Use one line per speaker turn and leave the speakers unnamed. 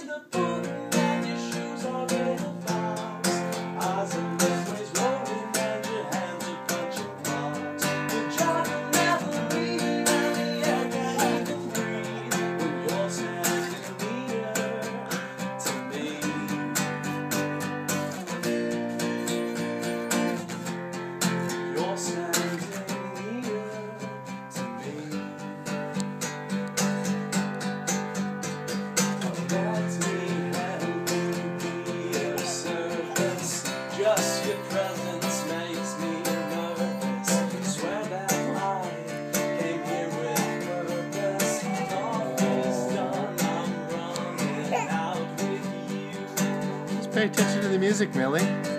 in the pudding and your shoes are in the box. Eyes and memories rolling and your hands are punching clocks. You're driving down the reed and the air can't even breathe when you're standing near to me. You're standing near to me. Let me help you be your service. Just your presence makes me nervous. Swear that I came here with purpose. Coffee's done, I'm running out with you.
Just pay attention to the music, Millie.